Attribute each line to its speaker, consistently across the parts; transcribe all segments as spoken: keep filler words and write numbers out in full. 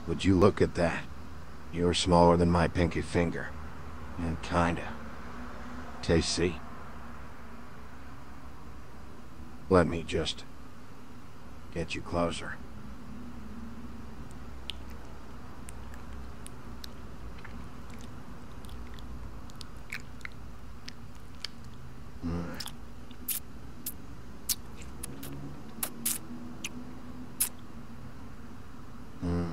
Speaker 1: Would you look at that? You're smaller than my pinky finger. And kinda. Tasty. Let me just get you closer. Mm. Mm.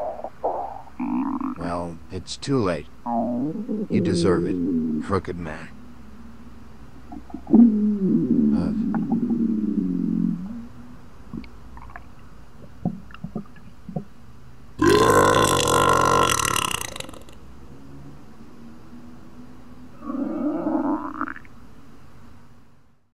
Speaker 1: Well, it's too late. You deserve it, crooked man.